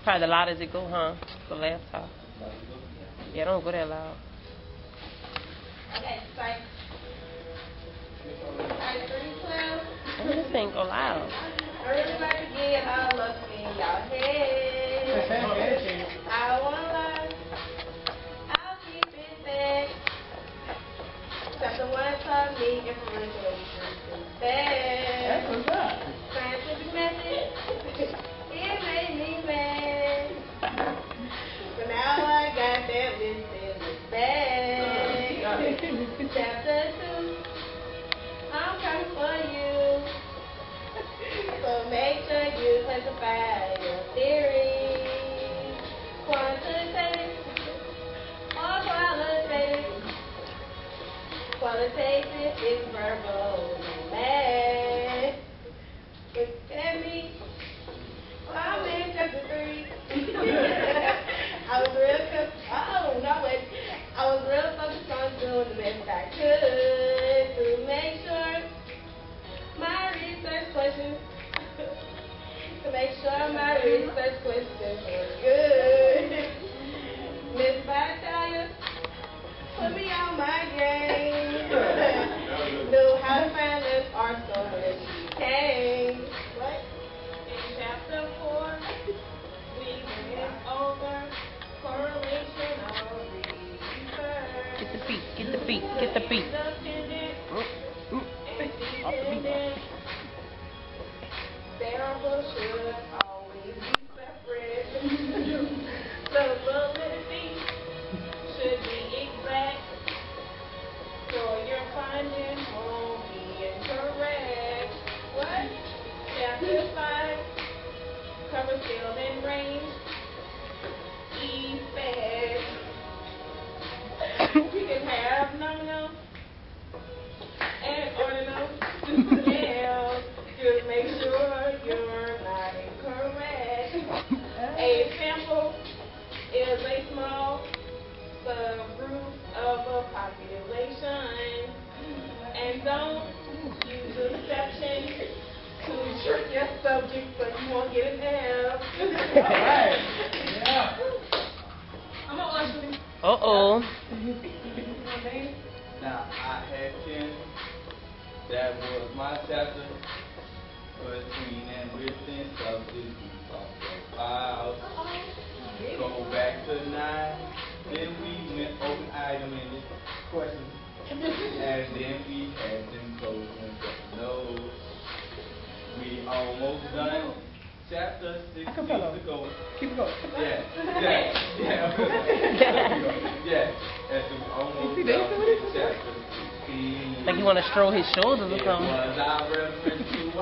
Probably the loud as it go, huh? The laptop. Yeah, don't go that loud. Okay, sorry. Alright, 312. This thing go loud. Everybody get all up in y'all head. I won't lie. I'll keep it there. Except the one taught me information is bad. That's what's up. Scientific method. It made me mad. But now I got that listed bad. Chapter 2. I'm coming for you. So make sure you classify your theories. Quantitative or qualitative. Qualitative is verbal and math. Look at me. I'm in chapter 3. I was real focused on doing the best I could to make sure my research questions were good. Miss Battaglia put me on my game. Knew how to find this art so when she came. What? In chapter 4, we went over correlation of research. Get the beat, get the beat, get the beat. Off the beat. Variables should always be separate. The validity should be exact. So your findings won't be incorrect. What? Chapter 5 covers field and range. Effect. We can have nominal and ordinal. Yeah. Just make sure you're not incorrect. A sample is a small subgroup of a population. And don't use deception to trick your subject so you won't get an F. Alright. Yeah. I'm gonna watch it. Uh-oh. Now, I had 10. That was my chapter. Between and within subject, we talked about. Go back to 9. Then we went over item in this question. And then we had them close and those. We almost done chapter 6 weeks ago. Keep it going. Yeah. That's almost done with chapter 16. Like you want to stroll his shoulders or It something. was our reference to